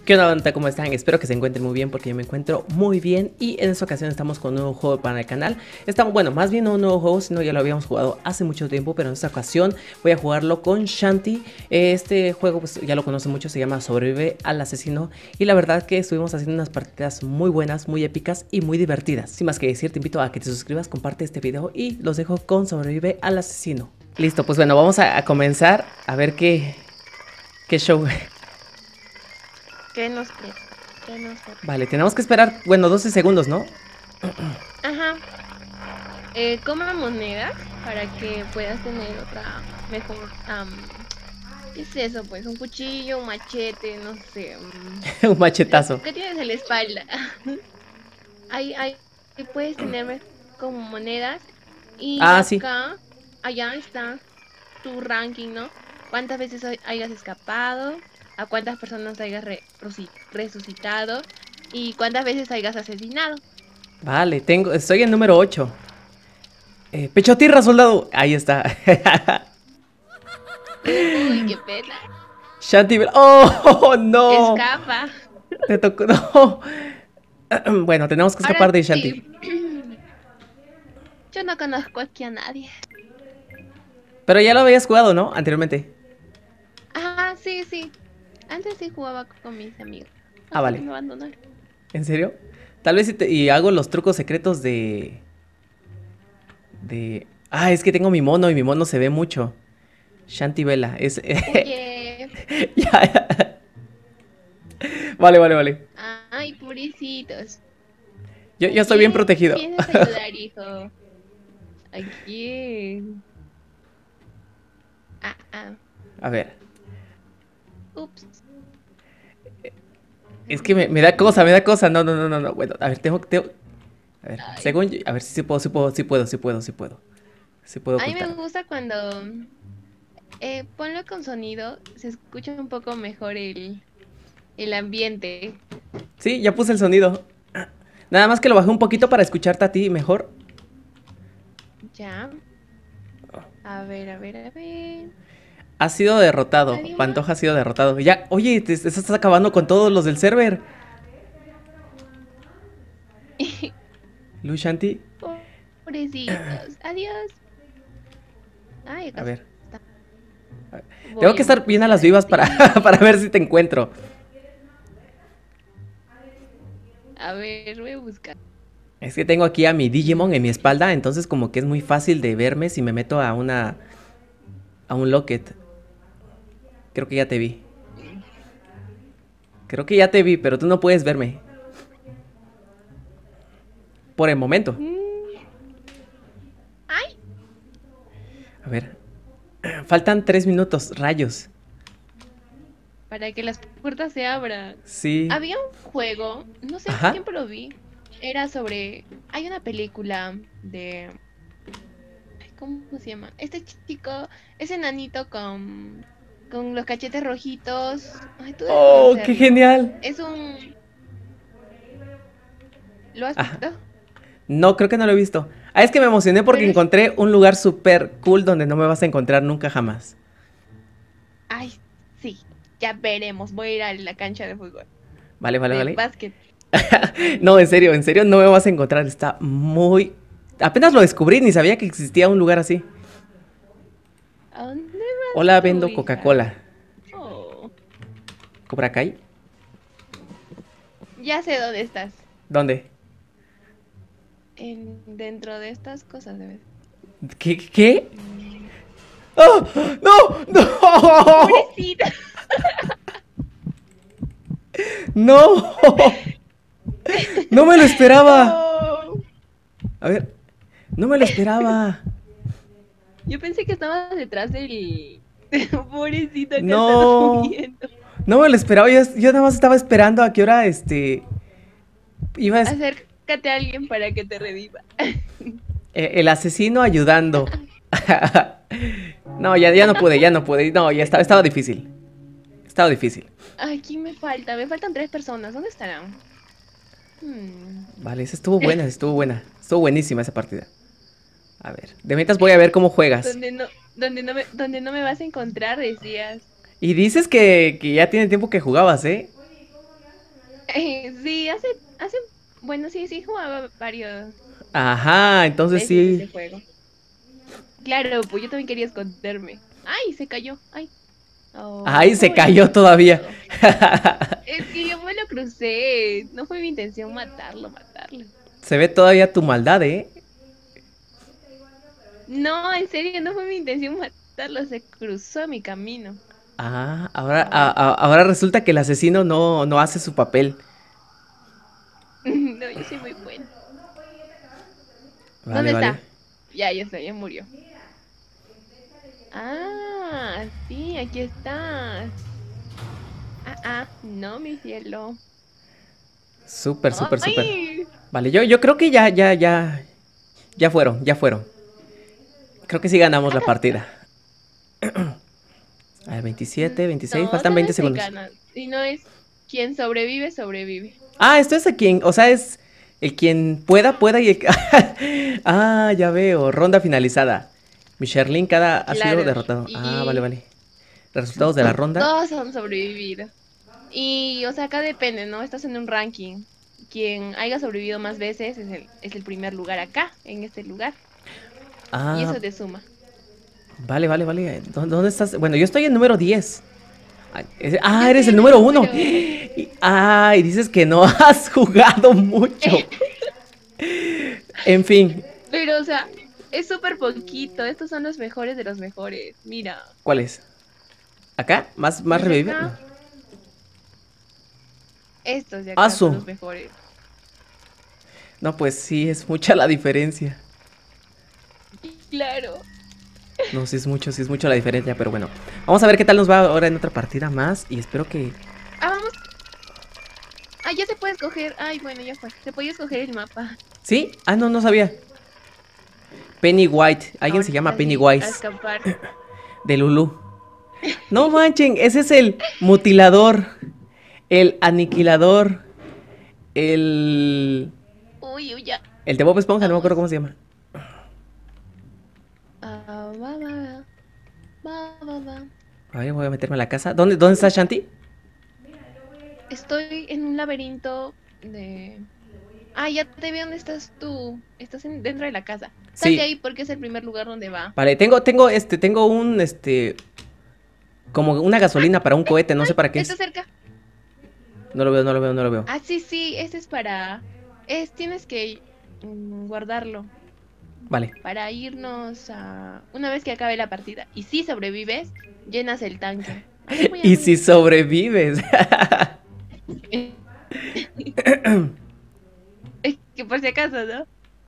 ¿Qué onda, banda? ¿Cómo están? Espero que se encuentren muy bien porque yo me encuentro muy bien. Y en esta ocasión estamos con un nuevo juego para el canal. Estamos, bueno, más bien no un nuevo juego, sino ya lo habíamos jugado hace mucho tiempo. Pero en esta ocasión voy a jugarlo con Shanty. Este juego pues ya lo conocen mucho, se llama Sobrevive al Asesino. Y la verdad que estuvimos haciendo unas partidas muy buenas, muy épicas y muy divertidas. Sin más que decir, te invito a que te suscribas, comparte este video y los dejo con Sobrevive al Asesino. Listo, pues bueno, vamos a comenzar a ver qué show. ¿Qué nos queda? ¿Qué nos queda? Vale, tenemos que esperar, bueno, 12 segundos, ¿no? Ajá. Compra monedas para que puedas tener otra mejor. ¿Qué es eso? Pues un cuchillo, un machete, no sé. Un machetazo. ¿Qué tienes en la espalda? Ahí puedes tener como monedas. Y Ah, sí. acá, allá está tu ranking, ¿no? ¿Cuántas veces hayas escapado? ¿A cuántas personas hayas resucitado? ¿Y cuántas veces hayas asesinado? Vale, estoy en número 8. Pecho a tierra, soldado. Ahí está. Uy, qué pena. Shanty. ¡Oh, no! Escapa. Te tocó. No. Bueno, tenemos que escapar Ahora de sí. Shanty. Yo no conozco aquí a nadie. Pero ya lo habías jugado, ¿no? Anteriormente. Ah, sí. Antes sí jugaba con mis amigos. Ah, Hasta que vale. me abandonaron. ¿En serio? Tal vez y hago los trucos secretos Ah, es que tengo mi mono y mi mono se ve mucho. Shanty Vela. Oye. Ya. Vale. Ay, puricitos. Yo estoy bien protegido. Piensas ayudar, hijo. ¿A quién? A ver. Ups. Es que me da cosa, No. Bueno, a ver, tengo. A ver, Ay. según yo, a ver si puedo. Sí puedo A mí me ocultar. gusta cuando ponlo con sonido, se escucha un poco mejor el ambiente. Sí, ya puse el sonido. Nada más que lo bajé un poquito para escucharte a ti mejor. Ya. A ver. Ha sido derrotado. ¿Alguien Pantoja ha sido derrotado. Ya, oye, te estás acabando con todos los del server. Lu Shanty. Pobrecitos. Adiós. Ay, acá A ver. está. Tengo que estar bien a las vivas para ver si te encuentro. A ver, voy a buscar. Es que tengo aquí a mi Digimon en mi espalda, entonces como que es muy fácil de verme si me meto a un locket. Creo que ya te vi. Pero tú no puedes verme. Por el momento. ¡Ay! A ver. Faltan 3 minutos, rayos. Para que las puertas se abran. Sí. Había un juego, no sé Ajá. quién lo vi. Era sobre. Hay una película de. ¿Cómo se llama? Este chico, ese enanito con los cachetes rojitos. Ay, tú debes ¡Oh, qué conocerlo. genial! Es un. ¿Lo has Ajá. visto? No, creo que no lo he visto. Ah, es que me emocioné porque Pero es- encontré un lugar súper cool donde no me vas a encontrar nunca jamás. Ay, sí. Ya veremos. Voy a ir a la cancha de fútbol. Vale. De básquet. No, en serio, no me vas a encontrar. Está muy... Apenas lo descubrí, ni sabía que existía un lugar así. ¿A dónde vas Hola, tú, vendo hija? Coca-Cola. Oh, ¿Cobra Kai? ya sé dónde estás. ¿Dónde? Dentro de estas cosas, debes. ¿Qué? ¡Oh! ¡No! ¡Pobrecita! ¡No! ¡No me lo esperaba! No. A ver, no me lo esperaba. Yo pensé que estabas detrás del. Pobrecita, que No. estás subiendo. No me lo esperaba. Yo nada más estaba esperando a qué hora iba a... Acércate a alguien para que te reviva. El asesino ayudando. No, ya no pude. No, ya estaba difícil. Ay, ¿quién me falta? Me faltan 3 personas. ¿Dónde estarán? Vale, esa estuvo buena. Estuvo buenísima esa partida. A ver, de mientras voy a ver cómo juegas. Donde no me vas a encontrar, decías. Y dices que ya tiene tiempo que jugabas, ¿eh? Sí, bueno, sí, sí, jugaba varios Ajá, entonces veces ese sí. juego. Claro, pues yo también quería esconderme. Ay, se cayó. Ay, oh, Ay, se cayó todavía. pobrecito. Es que yo me lo crucé. No fue mi intención matarlo, matarlo. Se ve todavía tu maldad, ¿eh? No, en serio, no fue mi intención matarlo. Se cruzó mi camino. Ah, ahora, Ay, ahora resulta que el asesino no hace su papel. no, yo soy muy buena. Vale, ¿Dónde vale. está? Ya está, ya murió. Ah, sí, aquí estás. No, mi cielo. Súper, súper, súper. Ay, Vale, yo creo que ya fueron, ya fueron. Creo que sí ganamos la acá está. partida. A ver, 27, 26, No, faltan solo 20 se segundos. gana. Y no es quien sobrevive, sobrevive. Ah, esto es el quien, o sea, es el quien pueda y el... Ah, ya veo, ronda finalizada. Michelin cada ha sido Claro. derrotado. Ah, vale, Y vale. Resultados de la ronda. todos han sobrevivido. Y, o sea, acá depende, ¿no? Estás en un ranking. Quien haya sobrevivido más veces es el primer lugar acá, en este lugar. Y Ah, eso te suma. vale, vale, vale. ¿Dónde estás? Bueno, yo estoy en número 10. Yo Eres estoy el en el número uno. número. Y dices que no has jugado mucho. En fin, Pero, o sea, es súper poquito. Estos son los mejores de los mejores. Mira, ¿cuál es? ¿Acá? ¿Más los de revive? No. acá, estos de acá son Asu. los mejores. No, pues sí, es mucha la diferencia. Claro. No, sí es mucho la diferencia, pero bueno. Vamos a ver qué tal nos va ahora en otra partida más. Y espero que... Ah, vamos. Ah, ya se puede escoger. Ay, bueno, ya fue. Se puede escoger el mapa. ¿Sí? Ah, no sabía. Penny White. Alguien se llama Ahorita sí, a Pennywise. escapar. De Lulu. No manchen, ese es el mutilador. El aniquilador. El... Uy, uy, ya. El de Bob Esponja, no me acuerdo Vamos. cómo se llama. Va, va, va. Va, va, va. A ver, voy a meterme a la casa. ¿Dónde está Shanti? Estoy en un laberinto de... Ah, ya te veo dónde estás tú. Estás dentro de la casa. Salte Sí. ahí porque es el primer lugar donde va. Vale, tengo un, como una gasolina para un cohete, no sé para qué Está es. cerca. No lo veo, no lo veo, no lo veo. Ah, sí, sí. Este es para... Tienes que guardarlo. Vale. Para irnos a... Una vez que acabe la partida. Y si sobrevives, llenas el tanque. A ver, Y voy si sobrevives. Es que por si acaso, ¿no?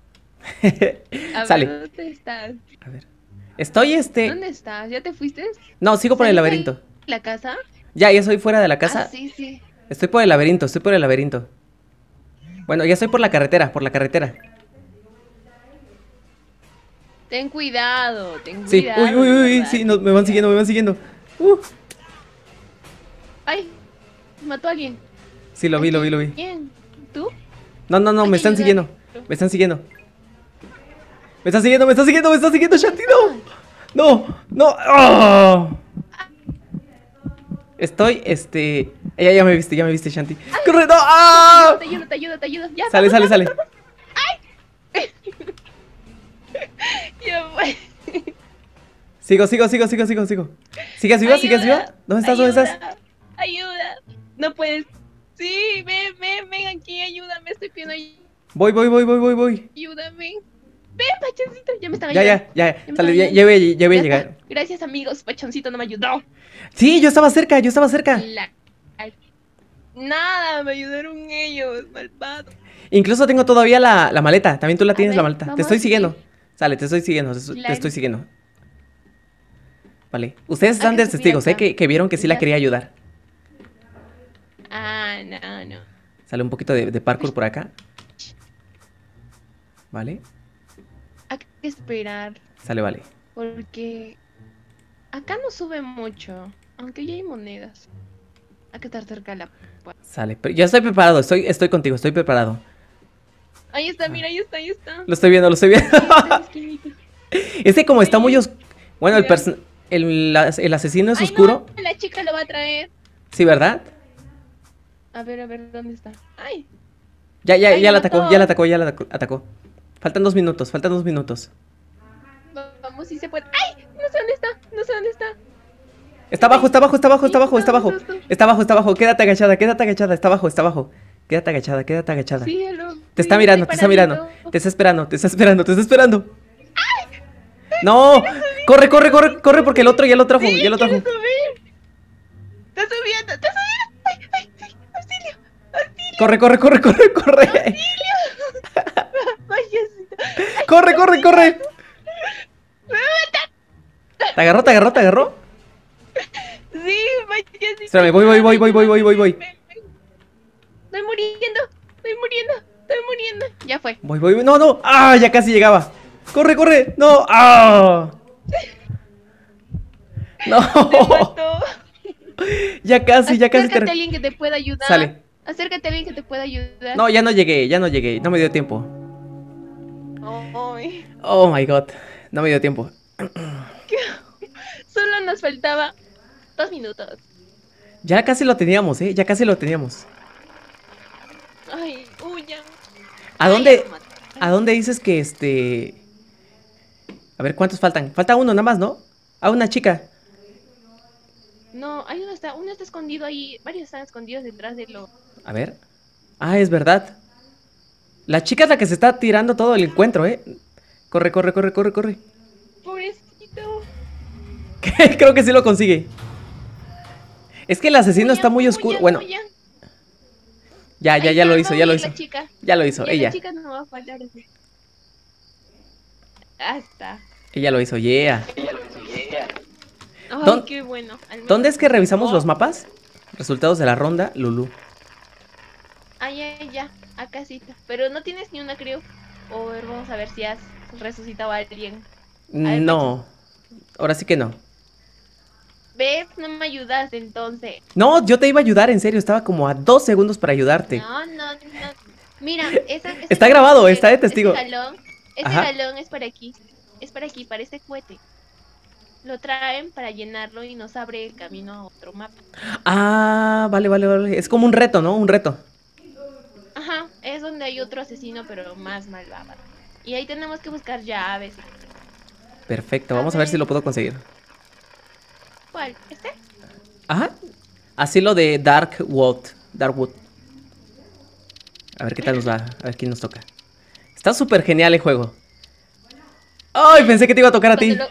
A ver, Sale. ¿dónde estás? A ver. Estoy ¿Dónde estás? ¿Ya te fuiste? No, sigo por el ¿Saliste ahí laberinto. de la casa? Ya soy fuera de la Ah, casa. sí, sí. Estoy por el laberinto, estoy por el laberinto. Bueno, ya estoy por la carretera, por la carretera. Ten cuidado, ten Sí. Uy, cuidado, uy, de uy, verdad, sí, ten me van siguiendo, me cuidado. van siguiendo. Uh, Ay, mató a alguien. sí, lo ¿A vi, lo vi, lo vi. quién? ¿Tú? No, Hay me que están ayudar. siguiendo. Me están siguiendo. Me están siguiendo, me están siguiendo, me están siguiendo, Shanti, no. No. ¡Ah! Estoy, ya me viste, Shanti. ¡Corre! ¡No! ¡Ah! Te ayudo. Ya, Sale, vamos, sale, vamos. sale. Ya fue. Sigo. ¿Sigues viva? ¿Sigues viva? Ayuda, ¿Dónde estás? ¿Dónde estás? ayuda. No puedes. Sí, ven aquí, ayúdame, estoy pidiendo Voy. ayúdame. Ven, pachoncito, ya me estaba Ya. ayudando. Ya me estaba Sale, ya ayudando. voy a Ya está. llegar. Gracias, amigos, pachoncito no me ayudó. Sí, yo estaba cerca. La- Nada, me ayudaron ellos, malvado. Incluso tengo todavía la maleta. También tú la A tienes, la ver, maleta. Te vamos estoy a seguir. siguiendo. Sale, te estoy siguiendo. Te Claro. estoy siguiendo. Vale. Ustedes están Acá de subí testigos, acá. que vieron que sí la Ya. quería ayudar. Ah, no. Sale un poquito de parkour por acá. Vale. Hay que esperar Vale. porque acá no sube mucho, aunque ya hay monedas. Hay que estar cerca de la puerta. Sale. Pero yo estoy preparado. Estoy contigo. Estoy preparado. Ahí está, mira, ahí está. Lo estoy viendo. Ahí está en la esquinita. Como está muy Ahí. oscuro. Bueno, Mira. el asesino es Ay, oscuro. no, la chica lo va a traer. Sí, ¿verdad? A ver, ¿dónde está? ¡Ay! Ya ¡Ay, la lo atacó, mató! ya la atacó, ya la atacó. Faltan 2 minutos, faltan 2 minutos. Vamos, si se puede. ¡Ay! No sé dónde está, no sé dónde está. Está abajo, está abajo, está abajo, está abajo, está Hijo, un abajo. susto. Está abajo, está abajo. Quédate agachada, está abajo, está abajo. Quédate agachada, quédate agachada. Sí, lo Te está vi, mirando, te estoy está mirando. paradito. Te está esperando, te está esperando, te está esperando. No, corre, corre, corre, corre porque el otro ya lo trajo, Sí, ya lo quiere trajo. subir. Está subiendo, está subiendo. ¡Ay, ay, ay! ¡Auxilio! ¡Auxilio! Corre, corre, corre, corre, corre. ¡Payasito! Corre, corre, corre. Te agarró, te agarró, te agarró. Sí, payasito. Espérame, voy. Estoy muriendo, estoy muriendo, estoy muriendo. Ya fue. Voy. No, no. Ah, ya casi llegaba. Corre, corre. No. Ah. Me No. mató. Ya casi Acércate a alguien que te pueda ayudar. Sale. Acércate a alguien que te pueda ayudar. No, ya no llegué, no me dio tiempo. Ay. Oh my god, no me dio tiempo. Solo nos faltaba 2 minutos. Ya casi lo teníamos, ya casi lo teníamos. Ay, huyan. ¿A Ay, dónde, ya lo maté. a dónde dices que A ver, ¿cuántos faltan? Falta uno nada más, ¿no? A una chica. No, hay uno está escondido ahí. Varios están escondidos detrás de lo. A ver. Ah, es verdad. La chica es la que se está tirando todo el encuentro, Corre, corre, corre, corre, corre. Pobrecito. Creo que sí lo consigue. Es que el asesino está muy oscuro. Huyan, Bueno, huyan. ya Ahí lo está, hizo, va a ya lo huir hizo. La chica. Ya lo hizo, Ya ella. La chica no va a faltar. Hasta. Ella lo hizo, yeah. Ay, ¿Dónde- qué bueno. Al menos- ¿Dónde es que revisamos Oh. los mapas? Resultados de la ronda, Lulu. Ya. Acá está. Pero no tienes ni una, creo. O a ver, vamos a ver si has resucitado a alguien. ver, No. Ahora sí que no. ¿Ves? No me ayudaste entonces. No, yo te iba a ayudar, en serio. Estaba como a 2 segundos para ayudarte. No. Mira, Está grabado, está de testigo. Este Ajá. galón es para aquí. Es para aquí, para este cohete. Lo traen para llenarlo y nos abre el camino a otro mapa. Ah, vale. Es como un reto, ¿no? Un reto. Ajá, es donde hay otro asesino, pero más malvado. Y ahí tenemos que buscar llaves. Perfecto, vamos a ver si lo puedo conseguir. ¿Cuál? ¿Este? Ajá. Asilo de Darkwood. A ver qué tal nos va. A ver quién nos toca. Está súper genial el juego. Ay, pensé que te iba a tocar a ti.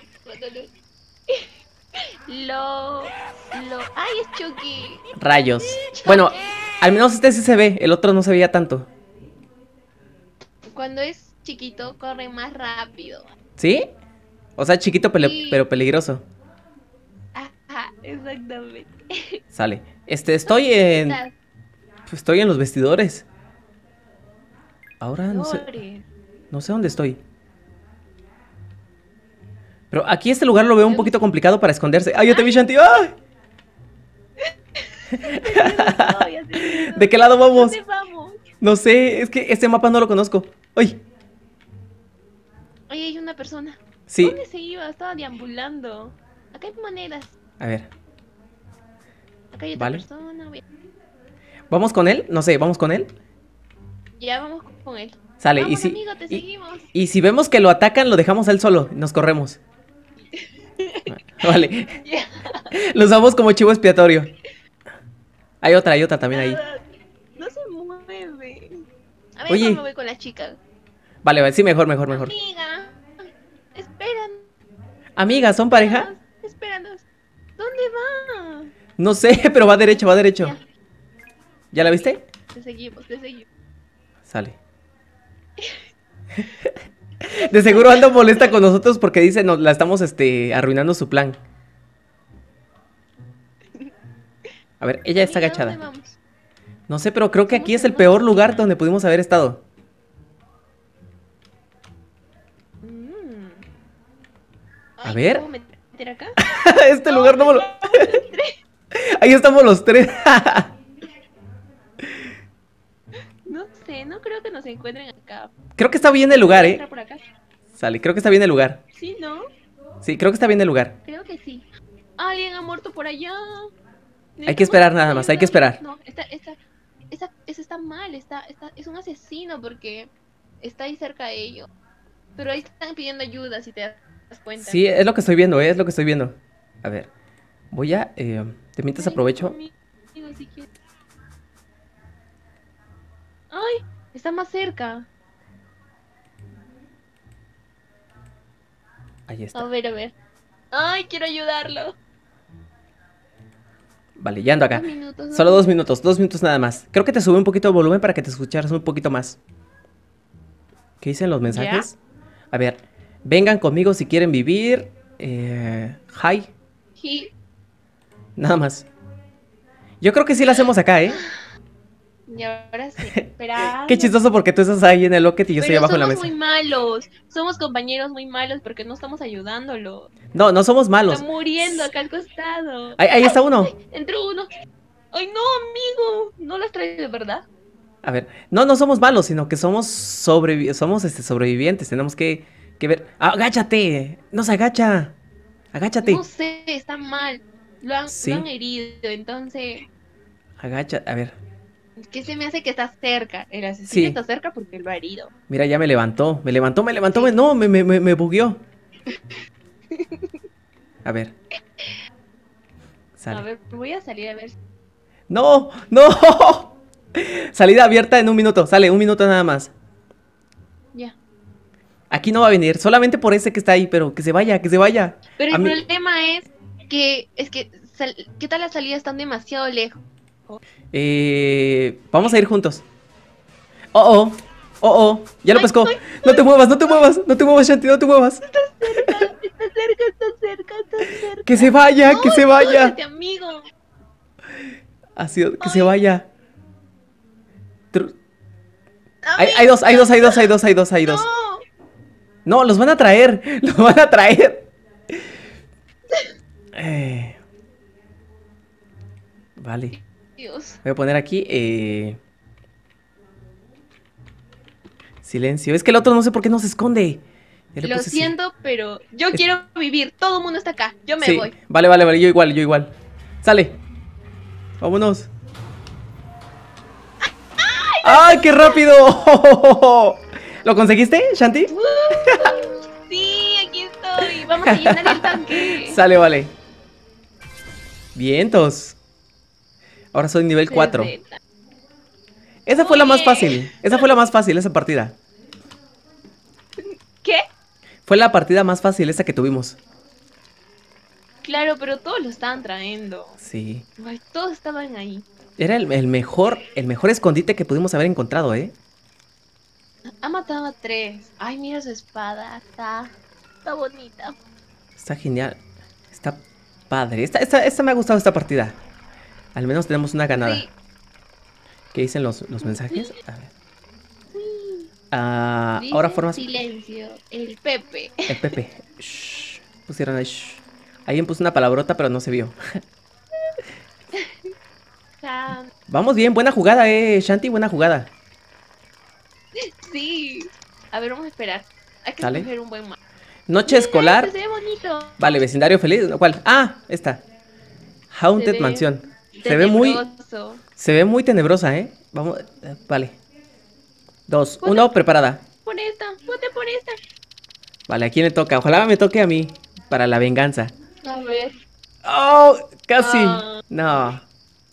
¡Ay, es Chucky! Rayos. Bueno, al menos este sí se ve. El otro no se veía tanto. Cuando es chiquito, corre más rápido. ¿Sí? O sea, chiquito Sí. pero peligroso. Ajá, exactamente. Sale. Estoy en los vestidores. Ahora no sé. Lore. No sé dónde estoy. Pero aquí este lugar lo veo un poquito complicado para esconderse. ¡Ay, yo te vi, Shanti! ¡Ay! Ay, así. ¿De qué lado vamos? ¿Dónde vamos? No sé, es que este mapa no lo conozco. ¡Ay! Oye, hay una persona. Sí. ¿Dónde se iba? Estaba deambulando. Acá hay monedas. A ver. Acá hay otra Vale. persona. ¿Vamos con él? No sé, ¿vamos con él? Ya vamos con él. Sale, Vamos, amigo, te seguimos. y si vemos que lo atacan, lo dejamos a él solo. Nos corremos. Vale. Ya. Lo usamos como chivo expiatorio. Hay otra también ahí. No se mueve. A ver, Oye. me voy con la chica. Vale, sí, mejor. Amiga, esperan. Amigas, ¿son pareja? Espéranos. ¿Dónde va? No sé, pero va derecho. Ya. ¿Ya la viste? Te seguimos. Sale. De seguro anda molesta con nosotros porque dice nos la estamos arruinando su plan. A ver, ella está Amiga, ¿dónde agachada. vamos? No sé, pero creo que aquí es el Estamos peor en lugar una donde pudimos haber estado. Mm. A Ay, ver. ¿me puedo meter acá? Este lugar no me lo... Ahí estamos los tres. No sé, no creo que nos encuentren acá. Creo que está bien el lugar, ¿Entra por acá? Sale, creo que está bien el lugar. Sí, ¿no? Sí, creo que está bien el lugar. Creo que sí. Alguien ha muerto por allá. Hay que esperar nada más, hay que esperar. No, ese está mal, es un asesino porque está ahí cerca de ellos. Pero ahí están pidiendo ayuda, si te das cuenta. Sí, es lo que estoy viendo, es lo que estoy viendo. A ver, voy a... de mientras Ven aprovecho. conmigo, si quieres. Ay, está más cerca. Ahí A está. ver, a ver. Ay, quiero ayudarlo. Vale, ya ando acá. 2 minutos. Solo 2 minutos nada más. Creo que te subí un poquito el volumen para que te escucharas un poquito más. ¿Qué dicen los mensajes? A ver, vengan conmigo si quieren vivir. Hi. Sí. Nada más. Yo creo que sí la hacemos acá, ¿eh? Y ahora sí. Espera. Qué chistoso porque tú estás ahí en el locket y yo estoy Pero abajo en la somos mesa. muy malos. Somos compañeros muy malos porque no estamos ayudándolo. No, no somos malos. Está muriendo acá al costado. Ahí está uno. Ay, entró uno. Ay, no, amigo. No lo has traído, ¿verdad? A ver, no somos malos, sino que somos sobrevivientes. Tenemos que ver. ¡Ah, agáchate! ¡No se agacha! ¡Agáchate! No sé, está mal. Lo Sí. han herido, entonces. Agacha, a ver. ¿Qué se me hace que está cerca? El asesino Sí. está cerca porque lo ha herido. Mira, ya me levantó. Me levantó. Sí. No, me bugueó. A ver. Sale. A ver, voy a salir a ver. ¡No! Salida abierta en 1 minuto. Sale, 1 minuto nada más. Ya. Aquí no va a venir. Solamente por ese que está ahí, pero que se vaya, que se vaya. Pero A el mí- problema es que ¿qué tal las salidas están demasiado lejos? Vamos a ir juntos. Ya lo Ay, pescó. ay, No te muevas, Shanti, no te muevas. Está cerca. Que se vaya, que se vaya. Escúchate, amigo. Que se vaya. Hay Amigo, dos. no. No, los van a traer. Los van a traer. Vale. Dios. Voy a poner aquí. Silencio. Es que el otro no sé por qué no se esconde. Ya le Lo puse siento, pero yo quiero vivir. Todo el mundo está acá. Yo me sí. voy. Vale. Yo igual. Sale. Vámonos. ¡Ay, qué rápido! ¿Lo conseguiste, Shanti? Sí, aquí estoy. Vamos a llenar el tanque. Sale, vale. Vientos. Ahora soy nivel 4. Perfecto. Esa fue la más Oye. fácil. Esa fue la más fácil, esa partida. ¿Qué? Fue la partida más fácil, esa que tuvimos. Claro, pero todos lo estaban trayendo. Sí. Ay, todos estaban ahí. Era el mejor escondite que pudimos haber encontrado, ¿eh? Ha matado a 3. Ay, mira su espada. Está bonita. Está genial. Está padre. Esta me ha gustado esta partida. Al menos tenemos una ganada. Sí. ¿Qué dicen los mensajes? A ver. Dice Ahora formas... silencio. El Pepe. El Pepe. Shh. Pusieron ahí. Shh. Alguien puso una palabrota, pero no se vio. Vamos bien, buena jugada, Shanti, buena jugada. Sí. A ver, vamos a esperar. Hay que ¿Sale? escoger un buen mapa. Noche escolar. Se ve bonito. Vale, vecindario feliz. ¿Cuál? Ah, esta. Haunted Mansión. Se ve muy tenebrosa, ¿eh? Vamos, vale. 2, 1, preparada. Por esta, vote por esta. Vale, ¿a quién le toca? Ojalá me toque a mí. Para la venganza. A ver. ¡Oh! Casi. Ah. No.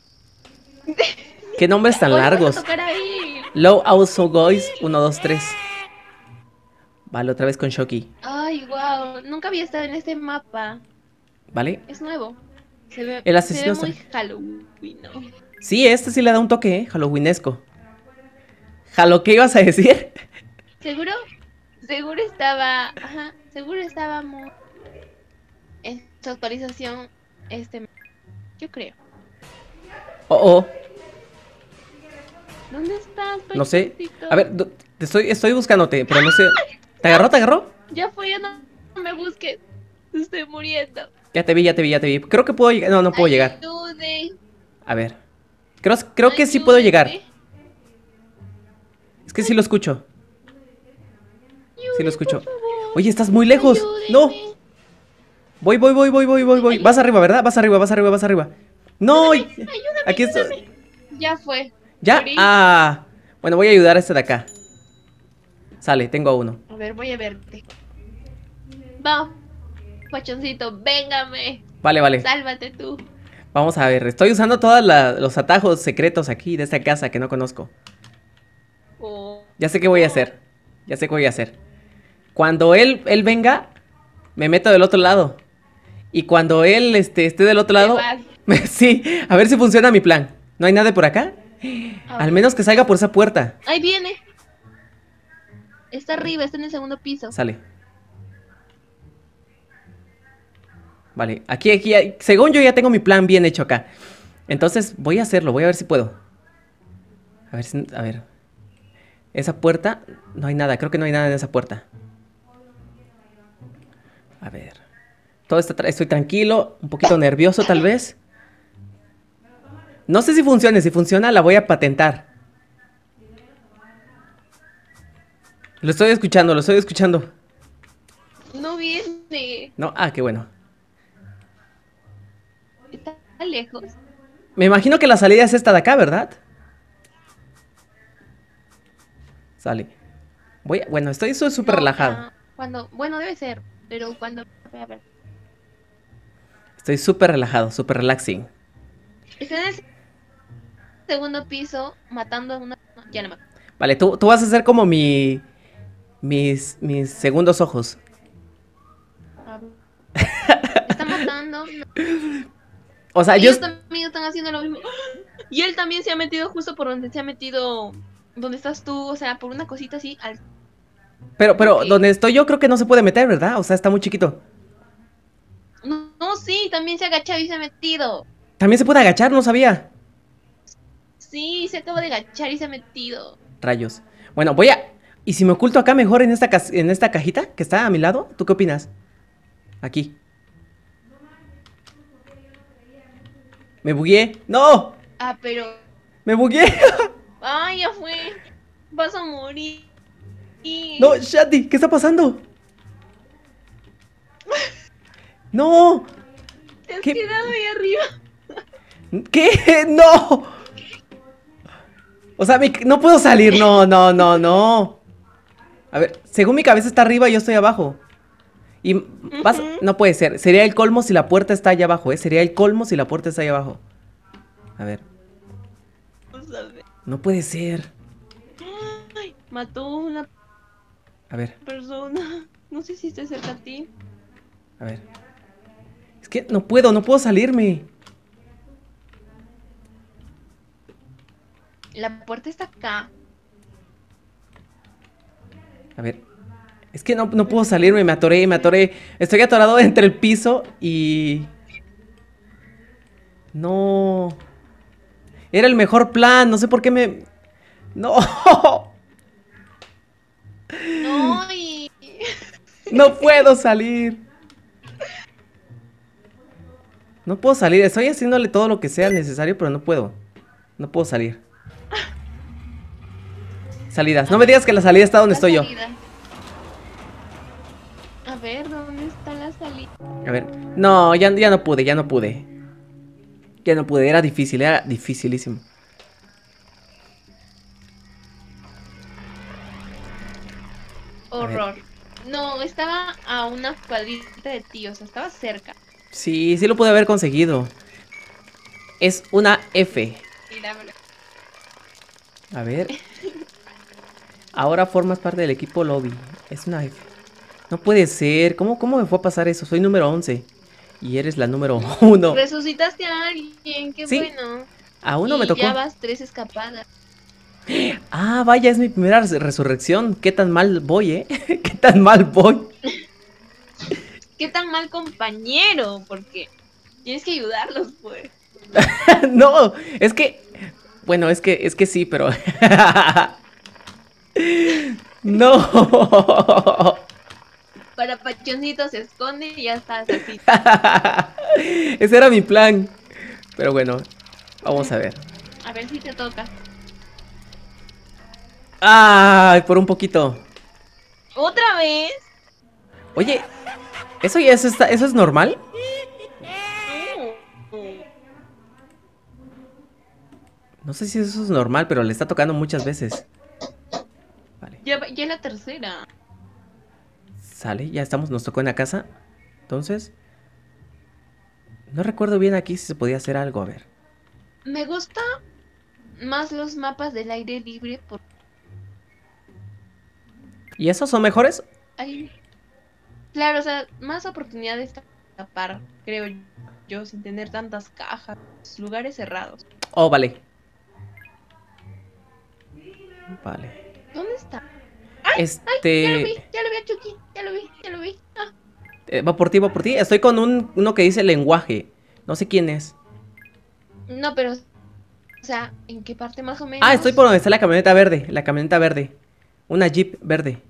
¿Qué nombres tan Hoy vamos a largos? tocar ahí. Low Also Guys 1, 2, 3. Vale, otra vez con Shoki. Ay, wow. Nunca había estado en este mapa. ¿Vale? Es nuevo. Se ve, El asesino se ve está- muy Halloween, ¿no? Sí, este sí le da un toque, Halloweenesco. ¿Halo qué ibas a decir? Seguro estaba. Ajá. Seguro estábamos en su actualización. Yo creo. Oh. ¿Dónde estás, No sé. payasito? A ver, estoy buscándote, pero no sé. ¿Te agarró? Ya fue, ya no me busques. Estoy muriendo. Ya te vi. Creo que puedo llegar. No puedo llegar. Ayude. A ver. Creo que sí puedo llegar. Ayúdeme. Es que sí lo escucho. Sí lo escucho. Por favor. Oye, estás muy lejos. No. Ayúdeme. Voy. Vas arriba, ¿verdad? Vas arriba. No. Ayúdame, Aquí estoy. ayúdame. Ya fue. ¿Ya? Morí. Ah. Bueno, voy a ayudar a este de acá. Sale, tengo a uno. A ver, voy a verte. Vamos, pachoncito, véngame. Vale, vale. Sálvate tú. Vamos a ver. Estoy usando todos los atajos secretos aquí de esta casa que no conozco. Oh. Ya sé qué voy a hacer. Ya sé qué voy a hacer. Cuando él venga, me meto del otro lado. Y cuando él esté del otro lado... Sí, a ver si funciona mi plan. ¿No hay nada por acá? Al menos que salga por esa puerta. Ahí viene. Está arriba, está en el segundo piso. Sale. Vale, aquí, según yo ya tengo mi plan bien hecho acá. Entonces voy a hacerlo, voy a ver si puedo. A ver. Esa puerta, no hay nada, creo que no hay nada en esa puerta. A ver. Todo está, estoy tranquilo, un poquito nervioso tal vez. No sé si funcione, si funciona la voy a patentar. Lo estoy escuchando, lo estoy escuchando. No viene. No, qué bueno. Está lejos. Me imagino que la salida es esta de acá, ¿verdad? Sale. Bueno, estoy súper relajado. Bueno, debe ser, pero cuando... A ver. Estoy súper relajado, súper relaxing. Está en el segundo piso matando a una... Ya no me... Vale, tú vas a ser como mis segundos ojos. A ver. Está matando. O sea, ellos también están haciendo lo mismo. Y él también se ha metido justo por donde se ha metido... Donde estás tú, o sea, por una cosita así. Pero Okay. Donde estoy yo creo que no se puede meter, ¿verdad? O sea, está muy chiquito. No, sí, también se ha agachado y se ha metido. También se puede agachar, no sabía. Sí, se acaba de agachar y se ha metido. Rayos. Bueno, voy a... ¿Y si me oculto acá mejor en esta cajita que está a mi lado? ¿Tú qué opinas? Aquí. Me bugueé. ¡No! Pero... ¡Me bugueé! ¡Ay, ya fue! Vas a morir. No, Shadi, ¿qué está pasando? ¡No! Te has quedado ahí arriba. ¿Qué? ¡No! O sea, no puedo salir. No. A ver, según mi cabeza está arriba y yo estoy abajo. Y no puede ser. Sería el colmo si la puerta está allá abajo, ¿eh? Sería el colmo si la puerta está allá abajo. A ver. No puede ser. Ay, mató una persona. No sé si está cerca a ti. A ver. Es que no puedo salirme. La puerta está acá. A ver. Es que no puedo salirme, me atoré. Estoy atorado entre el piso y... No. Era el mejor plan, no sé por qué me... No. No, No puedo salir. No puedo salir, estoy haciéndole todo lo que sea necesario, pero no puedo. No puedo salir. Salidas, no me digas que la salida está donde estoy yo. A ver, ¿dónde está la salida? A ver, no, ya no pude. Ya no pude, era dificilísimo. Horror. No, estaba a una cuadrita de ti, o sea, estaba cerca. Sí lo pude haber conseguido. Es una F. A ver. Ahora formas parte del equipo lobby. Es una F. No puede ser. ¿Cómo me fue a pasar eso? Soy número 11. Y eres la número 1. Resucitaste a alguien, qué ¿Sí? bueno. A uno me tocó. Ya vas 3 escapadas. Ah, vaya, es mi primera resurrección. ¿Qué tan mal voy, eh? ¿Qué tan mal voy? ¿Qué tan mal compañero? Porque tienes que ayudarlos, pues. No, es que... Bueno, es que sí, pero... No. Para Pachoncito se esconde y ya estás así. Ese era mi plan. Pero bueno, vamos a ver. A ver si te toca. ¡Ah! Por un poquito. ¿Otra vez? Oye, ¿eso es normal? No sé si eso es normal, pero le está tocando muchas veces. Vale. Ya es la tercera. Sale, ya estamos, nos tocó en la casa. Entonces, no recuerdo bien aquí si se podía hacer algo, a ver. Me gusta más los mapas del aire libre porque ¿Y esos son mejores? hay, claro, o sea, más oportunidades de escapar, creo yo, sin tener tantas cajas, lugares cerrados. Oh, vale. Vale. ¿Dónde está? ¡Ay! Ya lo vi, Este... ya lo vi a Chucky, ya lo vi. Ah, va por ti, va por ti. Estoy con uno que dice lenguaje. No sé quién es. no, pero, o sea, ¿en qué parte más o menos? Ah, estoy por donde está la camioneta verde. La camioneta verde. Una Jeep verde.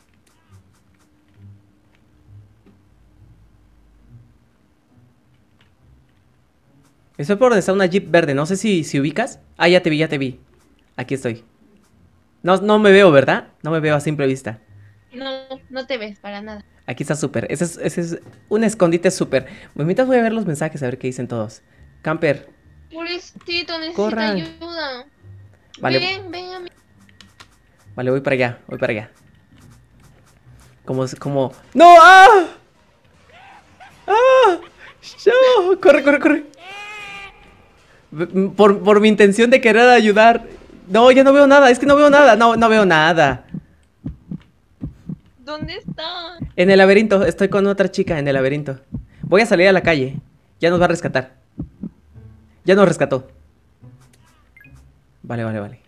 Estoy por donde está una Jeep verde. No sé si ubicas. Ah, ya te vi, ya te vi. Aquí estoy. No, no me veo, ¿verdad? No me veo a simple vista. No, no te ves para nada. Aquí está súper. Ese es un escondite súper. Mientras voy a ver los mensajes a ver qué dicen todos. Camper. Pobrecito, necesita Corran. ayuda. Vale. Ven a mí. Vale, voy para allá, voy para allá. Como... ¡No! ¡Ah! ¡Ah! ¡No! ¡Corre, corre, corre! Por mi intención de querer ayudar. No, ya no veo nada, es que no veo nada. No, no veo nada. ¿Dónde está? En el laberinto, estoy con otra chica en el laberinto. Voy a salir a la calle. Ya nos va a rescatar. Ya nos rescató. Vale, vale, vale.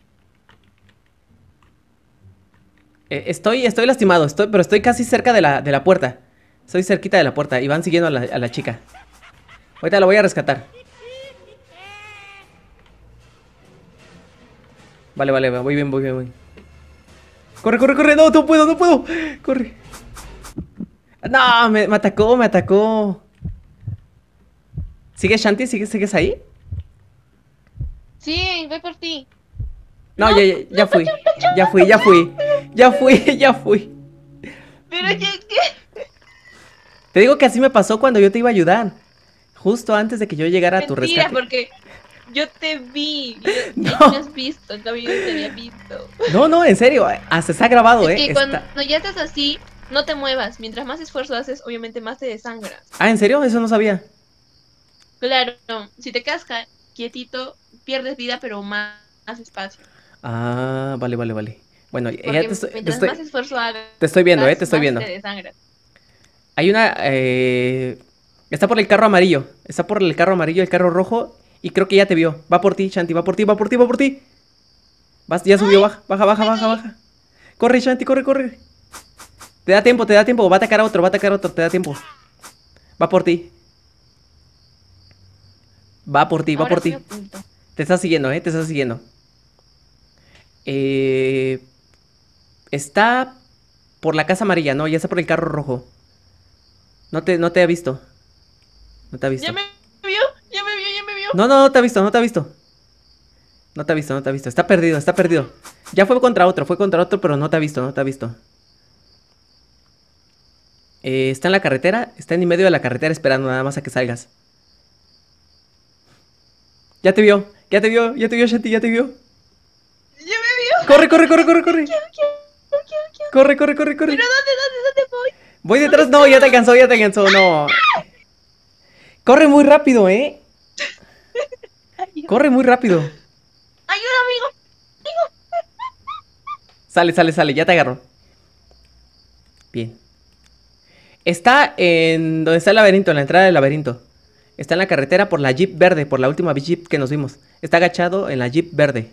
Estoy lastimado, pero estoy casi cerca de la puerta. Estoy cerquita de la puerta y van siguiendo a la chica. Ahorita la voy a rescatar. Vale, vale, voy bien, voy bien, voy. Corre, corre, corre, no, no puedo, no puedo. Corre. No, me atacó, me atacó. ¿Sigues, Shanti? ¿Sigues ahí? Sí, voy por ti. No, ya fui. Ya fui, ya fui. Ya fui, ya fui. Pero ¿qué? Te digo que así me pasó cuando yo te iba a ayudar. Justo antes de que yo llegara a tu Mentira, rescate. porque yo te vi. No. Ya me has visto, en cambio yo te había visto. No, no, en serio. Hasta está grabado, Es que cuando Está... ya estás así, no te muevas. Mientras más esfuerzo haces, obviamente más te desangras. Ah, ¿en serio? Eso no sabía. Claro, si te quedas quietito, pierdes vida, pero más espacio. Ah, vale, vale, vale. Bueno, ya Porque mientras más esfuerzo hagas, te estoy viendo, te estoy más viendo. te desangras. Hay una... está por el carro amarillo. Está por el carro amarillo, el carro rojo. Y creo que ya te vio. Va por ti, Shanti, va por ti, va por ti, va por ti. Ya subió, baja, baja, baja, baja, baja. Corre, Shanti, corre, corre. Te da tiempo, va a atacar a otro, te da tiempo. Va por ti. Va por ti, va Ahora por sí ti. me oculto. Te está siguiendo, te está siguiendo. Está por la casa amarilla, no, ya está por el carro rojo. No te ha visto. No te ha visto. Ya me vio, ya me vio, ya me vio. No, no te ha visto, no te ha visto. No te ha visto, no te ha visto. Está perdido, está perdido. Ya fue contra otro, pero no te ha visto, no te ha visto. Está en la carretera, está en medio de la carretera esperando nada más a que salgas. Ya te vio, ya te vio, ya te vio, Shanti, ya te vio. Ya me vio. Corre, corre, corre, corre, corre. ¿Qué? Corre, corre, corre, corre. ¿Pero dónde voy? Voy detrás, no, ya te alcanzó, no. Corre muy rápido, Corre muy rápido. Ayuda, amigo. Sale, ya te agarró. Bien. Está en donde está el laberinto, en la entrada del laberinto. Está en la carretera por la Jeep verde, por la última Jeep que nos vimos. Está agachado en la Jeep verde.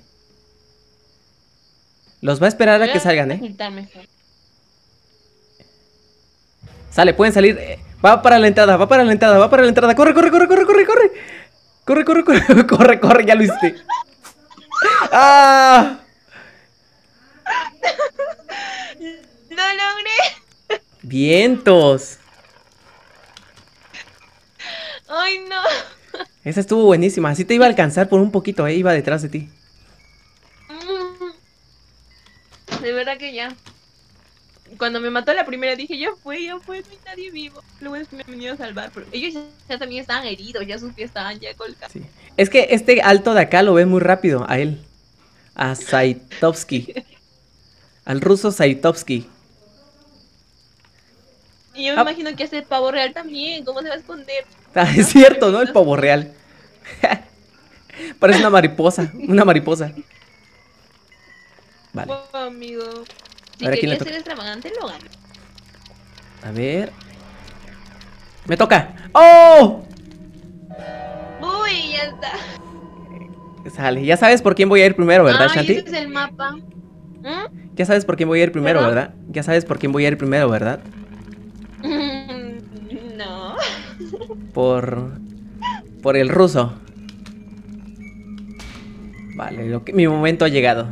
Los va a esperar a que salgan, Sale, pueden salir. Va para la entrada. Corre, corre, corre, corre, corre, corre. Corre, corre, corre, corre, corre, ya lo hiciste. ¡Ah! ¡Lo logré! Vientos. ¡Ay, no! Esa estuvo buenísima. Así te iba a alcanzar por un poquito, iba detrás de ti. De verdad que ya. Cuando me mató la primera dije, ya fue, no hay nadie vivo. Luego es que me han venido a salvar, pero ellos ya también estaban heridos, ya sus pies estaban ya colgados. Sí. Es que este alto de acá lo ve muy rápido a él. A Saitovsky. Al ruso Saitovsky. Y yo me Ah, imagino que ese pavo real también, ¿cómo se va a esconder? es cierto, ¿no? El pavo real. Parece una mariposa. Una mariposa. Vale. Oh, amigo. Si A ver, ¿a quién le quería toca? ser extravagante, lo gané. A ver. Me toca. ¡Oh! Uy, ya está. Sale. Ya sabes por quién voy a ir primero, ¿verdad, Ay, Shanti? ese es el mapa. Ya sabes por quién voy a ir primero, ¿Perdón? ¿verdad? Ya sabes por quién voy a ir primero, ¿verdad? No. Por... Por el ruso. Vale, mi momento ha llegado.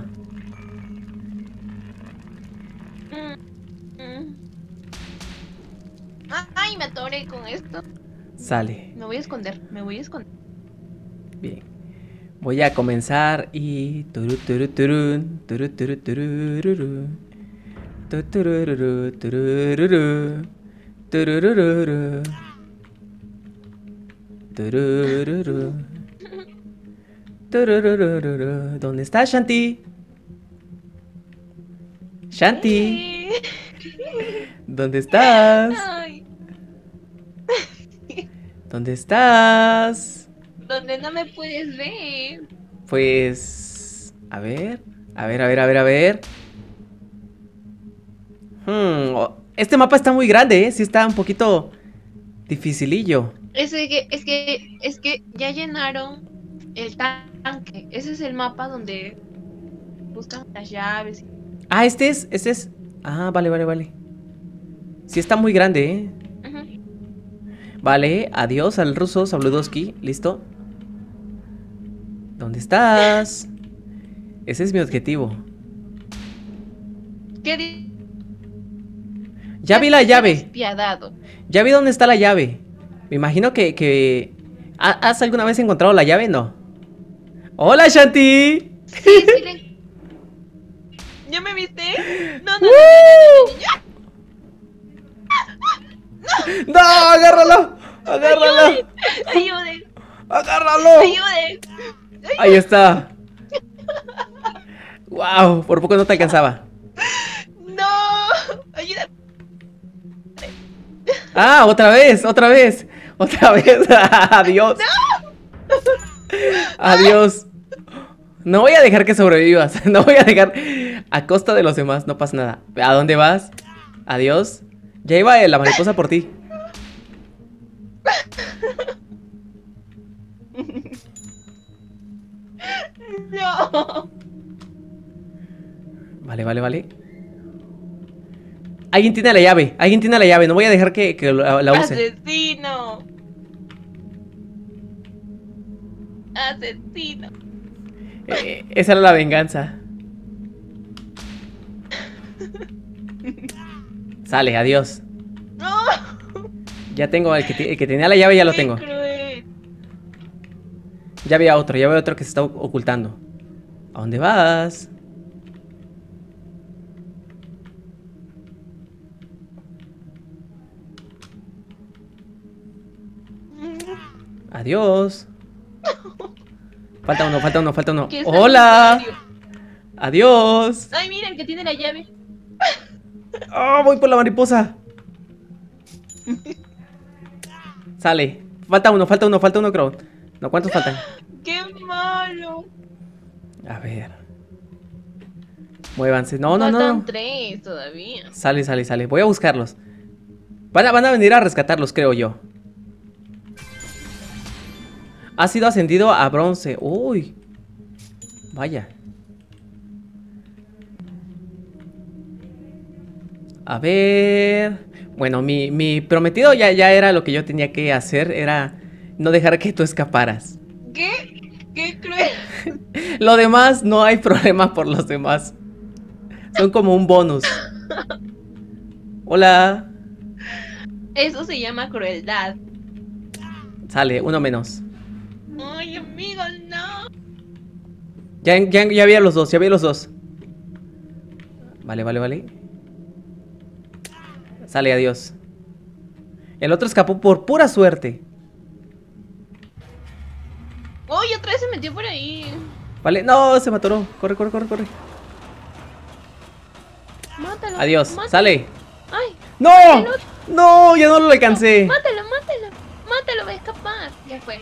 Ay, me atoré con esto. Sale. Me voy a esconder, me voy a esconder. Bien. Voy a comenzar y... Turu, turu, turun, turu, turu, turururu. Tu, turururu, turururu. Turururu. Turururu. Turururu. ¿Dónde estás, Shanti? Shanti, ¿dónde estás? Ay, ¿Dónde estás? donde no me puedes ver. Pues... A ver... A ver, a ver, a ver, a ver... Este mapa está muy grande, ¿eh? Sí está un poquito... dificilillo. Es que ya llenaron el tanque. Ese es el mapa donde buscan las llaves. Ah, este es... Ah, vale, vale, vale. Sí está muy grande, ¿eh? Ujú. Vale, adiós al ruso Sabludowski. ¿Listo? ¿Dónde estás? Ese es mi objetivo. ¿Qué di- Ya vi la llave. Despiadado. Ya vi dónde está la llave. Me imagino que... ¿Has alguna vez encontrado la llave? No. ¡Hola, Shanti! Sí, ¿Ya me viste? No, no, ¡No! ¡Agárralo! ¡Agárralo! ayuden, ¡Agárralo! ayuden. Ahí está. ¡Wow! Por poco no te alcanzaba. No, ayuda. ¡Ah! ¡Otra vez! ¡Otra vez! ¡Otra vez! ¡Adiós! ¡Adiós! No voy a dejar que sobrevivas. No voy a dejar... A costa de los demás, no pasa nada. ¿A dónde vas? Adiós. Ya iba la mariposa por ti. No. Vale, vale, vale. Alguien tiene la llave. Alguien tiene la llave. No voy a dejar que la use. Asesino. Asesino. Esa era la venganza. Sale, adiós. No. Ya tengo el que tenía la llave, ya lo Qué tengo. cruel. Ya había otro que se está ocultando. ¿A dónde vas? Adiós. Falta uno, falta uno, falta uno. ¿Qué es ¡Hola! necesario? Adiós. Ay, miren que tiene la llave. ¡Oh, voy por la mariposa! Sale. Falta uno, creo. No, ¿cuántos faltan? Qué malo. A ver. Muévanse. No, no, Faltan no. 3 todavía. Sale, sale, sale. Voy a buscarlos. Van a venir a rescatarlos, creo yo. Ha sido ascendido a bronce. Uy. Vaya. A ver. Bueno, mi prometido ya era lo que yo tenía que hacer. Era no dejar que tú escaparas. ¿Qué? Qué cruel. Lo demás, no hay problema por los demás. Son como un bonus. Hola. Eso se llama crueldad. Sale, uno menos. Ay, amigo, no. Ya había los dos, ya había los dos. Vale, vale, vale. Sale, adiós. El otro escapó por pura suerte. ¡Uy! Otra vez se metió por ahí. Vale, no, se me atoró. Corre, corre, corre, corre. Mátalo. Adiós, Mátalo. sale. ¡Ay! ¡No! ¡No! Ya no lo alcancé. ¡Mátalo, mátalo! ¡Mátalo! Va a escapar. Ya fue.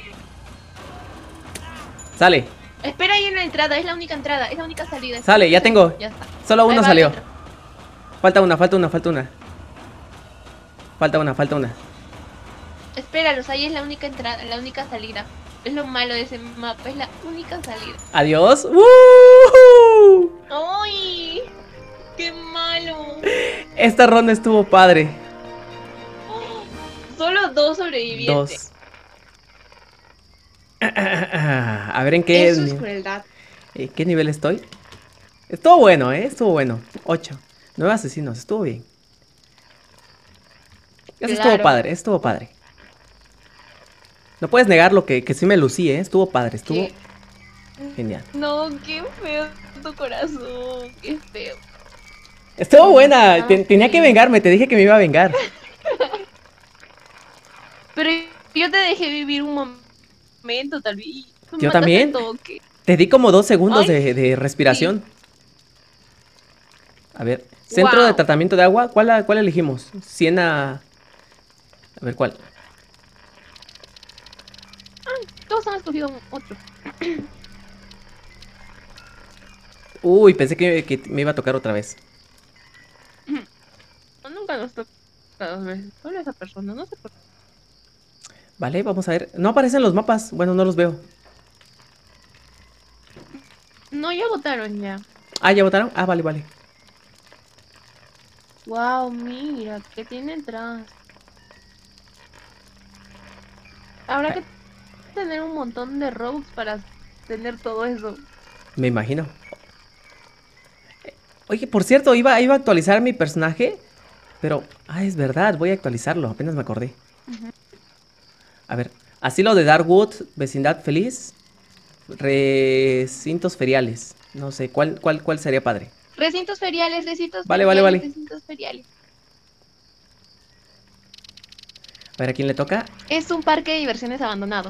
Sale, Espera ahí en la entrada. Es la única entrada. Es la única salida. sale, ya tengo. Ya está. Solo Ahí uno va salió. adentro. Falta una, falta una, falta una. Falta una, falta una. Espéralos. Ahí es la única entrada. La única salida. Es lo malo de ese mapa. Es la única salida. Adiós. ¡Woo! ¡Ay! ¡Qué malo! Esta ronda estuvo padre. Solo 2 sobrevivientes. 2. A ver en qué, Eso es crueldad. ¿qué nivel estoy? Estuvo bueno, estuvo bueno. 8. 9 asesinos, estuvo bien. Eso estuvo Claro. padre, estuvo padre. No puedes negar lo que sí me lucí, estuvo padre, estuvo ¿Qué? genial. No, qué feo tu corazón. Qué feo. Estuvo buena, Ah, tenía que sí. vengarme, te dije que me iba a vengar. Pero yo te dejé vivir un momento, tal vez. Tú me Yo mataste también. al toque. Te di como 2 segundos Ay, de respiración. A ver, centro de Wow. tratamiento de agua, ¿cuál elegimos? Siena... A ver, ¿cuál? Todos han escogido otro. Uy, pensé que me iba a tocar otra vez. Nunca nos toca 2 veces. Solo esa persona, no sé por qué. Vale, vamos a ver. No aparecen los mapas. Bueno, no los veo. No, ya votaron ya. Ah, ¿ya votaron? Ah, vale, vale. Wow, mira, que tiene atrás. Habrá que tener un montón de Robux para tener todo eso. Me imagino. Oye, por cierto, iba a actualizar mi personaje. Pero, es verdad, voy a actualizarlo. Apenas me acordé. Ujú. A ver, asilo de Darkwood, vecindad feliz. Recintos feriales. No sé, ¿cuál sería padre? Recintos feriales, recintos Vale, feriales, vale, vale. recintos feriales. A ver, ¿a quién le toca? Es un parque de diversiones abandonado.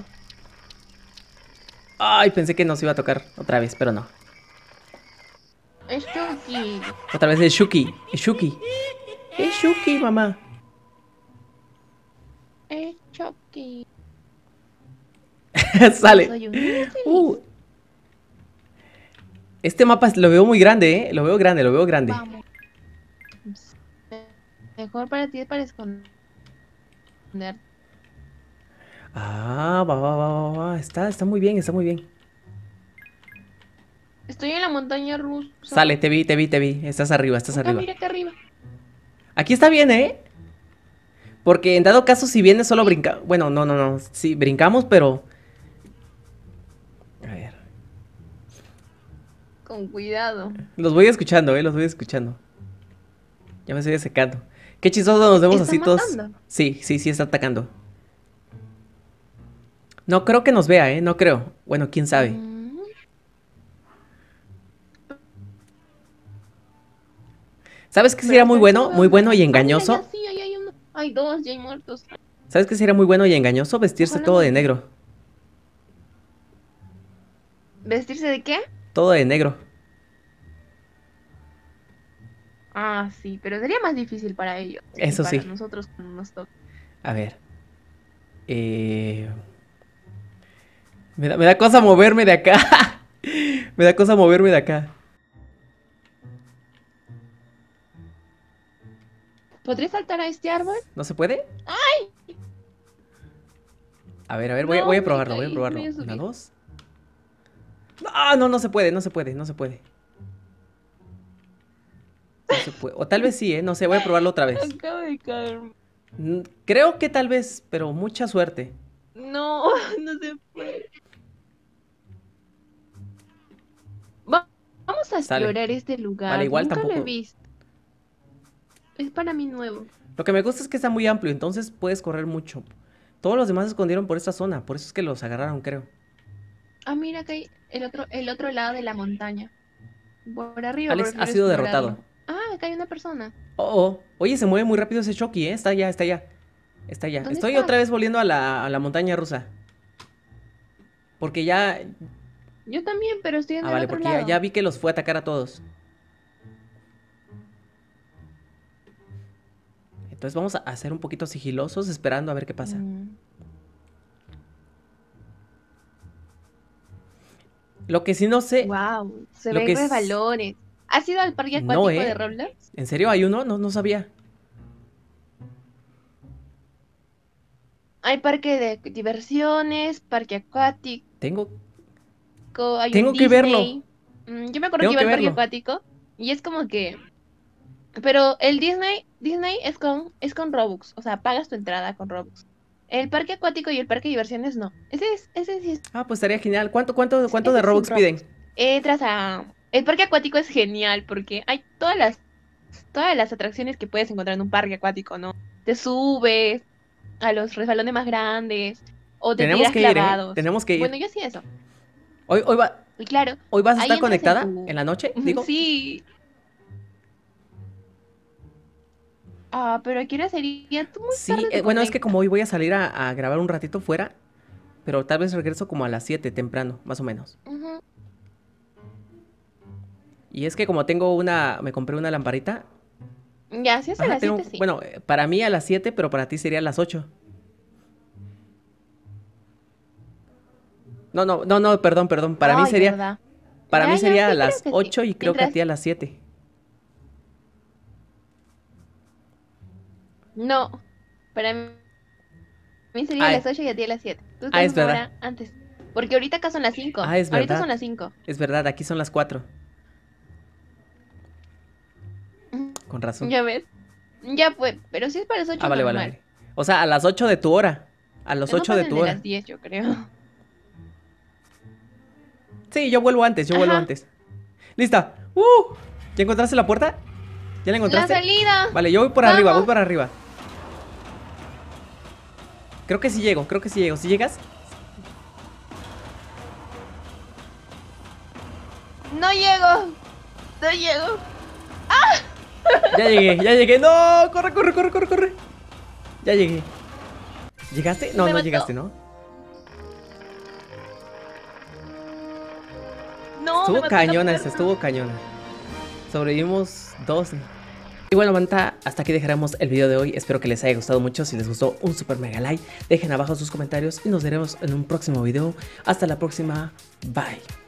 Ay, pensé que nos iba a tocar otra vez, pero no. Es Chucky. Otra vez es Shuki. Es Shuki. Es Shuki, mamá. Es Chucky. Sale. Soy un niño feliz. Este mapa lo veo muy grande, Lo veo grande, lo veo grande. Vamos. Mejor para ti es para esconder. Ah, va. Está muy bien, está muy bien. Estoy en la montaña rusa. Sale, te vi. Estás arriba, estás Acá, arriba. mira acá arriba. Aquí está bien, Porque en dado caso, si vienes solo brinca... Bueno, no. Sí, brincamos, pero... A ver. Con cuidado. Los voy escuchando, los voy escuchando. Ya me estoy secando. Qué chistoso nos vemos ¿Está así todos. matando? Sí, está atacando. No creo que nos vea, no creo. Bueno, quién sabe. ¿Sabes qué sería muy bueno? Muy bueno y engañoso. Ah, mira, ya sí, ahí hay uno. Hay 2 ya hay muertos. ¿Sabes qué sería muy bueno y engañoso? Vestirse Ojalá todo de no. negro. ¿Vestirse de qué? Todo de negro. Ah, sí, pero sería más difícil para ellos. Eso y para sí. nosotros cuando nos toca. A ver. Me da cosa moverme de acá. Me da cosa moverme de acá. ¿Podré saltar a este árbol? ¿No se puede? ¡Ay! A ver, No, voy a me probarlo, caí, voy a probarlo. voy a subir. Una, dos. No se puede. No se puede. No se puede. O tal vez sí, no sé, voy a probarlo otra vez. Acabo de caer. Creo que tal vez, pero mucha suerte. No, no se puede. Vamos a Sale. explorar este lugar. Vale, igual Nunca lo he tampoco. visto. Es para mí nuevo. Lo que me gusta es que está muy amplio, entonces puedes correr mucho. Todos los demás se escondieron por esta zona, por eso es que los agarraron, creo. Ah, mira que hay el otro lado de la montaña. Por arriba. Alex prefiero ha sido explorarlo. derrotado. Ah, acá hay una persona. Oh, oye, se mueve muy rápido ese Chucky, ¿eh? Está allá, está allá. Está allá. ¿Dónde Estoy está? otra vez volviendo a la montaña rusa. Porque ya... Yo también, pero estoy en Ah, el vale, otro porque ya, lado. ya vi que los fue a atacar a todos. Entonces vamos a ser un poquito sigilosos esperando a ver qué pasa. Mm, Lo que sí no sé... wow, se Lo ven que es... resbalones. ¿Has ido al parque No, acuático de ¿eh? Roblox? ¿En serio hay uno? No, no sabía. Hay parque de diversiones, parque acuático, Tengo... hay un Tengo que verlo. Disney. Yo me acuerdo que Tengo iba que al parque verlo. acuático y es como que... Pero el Disney es con Robux, o sea, pagas tu entrada con Robux. El parque acuático y el parque de diversiones no. Ese sí Ah, pues estaría genial. ¿Cuánto ese de es sin Robux Robux. piden? Entras a... El parque acuático es genial porque hay todas las atracciones que puedes encontrar en un parque acuático, ¿no? Te subes a los resbalones más grandes o te Tenemos tiras que ir, ¿eh? clavados. Tenemos que Bueno, ir. yo sí eso. Hoy, hoy, va, Y claro, ¿Hoy vas a ahí estar entras en conectada tu... en la noche? Digo, Sí. Ah, pero ¿a qué hora sería? Tú muy sí, tarde te bueno, es que como conectas. hoy voy a salir a grabar un ratito fuera, pero tal vez regreso como a las 7 temprano, más o menos. Ujú. Y es que como me compré una lamparita. Ya, si es a Ajá, las 7, sí. bueno, para mí a las 7, pero para ti sería a las 8. No, no, no, no, perdón, perdón, Ay, ¿verdad? para mí Ya, sería a sí, creo las que sí. 8 y creo que a Mientras... ti a las 7. No, para mí sería a Ah, las 8 y a ti a las 7. Tú ah, estás es una verdad. hora antes. Porque ahorita acá son las 5. Ah, es Ahorita son verdad. las 5. Es verdad, aquí son las 4. Con razón. Ya ves. Ya pues, pero si es para las Ah, 8 vale, vale, normal. vale. O sea, a las 8 de tu hora. A las No 8 de pasen tu de hora. las 10, yo creo. Sí, yo vuelvo antes, yo vuelvo Ajá. antes. ¡Lista! ¿Ya encontraste la puerta? ¿Ya la La encontraste? salida. Vale, yo voy por arriba, voy Vamos. por arriba. Creo que sí llego, creo que sí llego. ¿Sí llegas? No llego. No llego. Ya llegué, ya llegué. ¡No! ¡Corre, corre, corre, corre, corre! Ya llegué. ¿Llegaste? No, Me no mató. llegaste, ¿no? No, me Estuvo mató la cañona esta, puerta. estuvo cañona. Sobrevivimos 2. Y bueno, banda, hasta aquí dejaremos el video de hoy. Espero que les haya gustado mucho. Si les gustó, un super mega like. Dejen abajo sus comentarios y nos veremos en un próximo video. Hasta la próxima. Bye.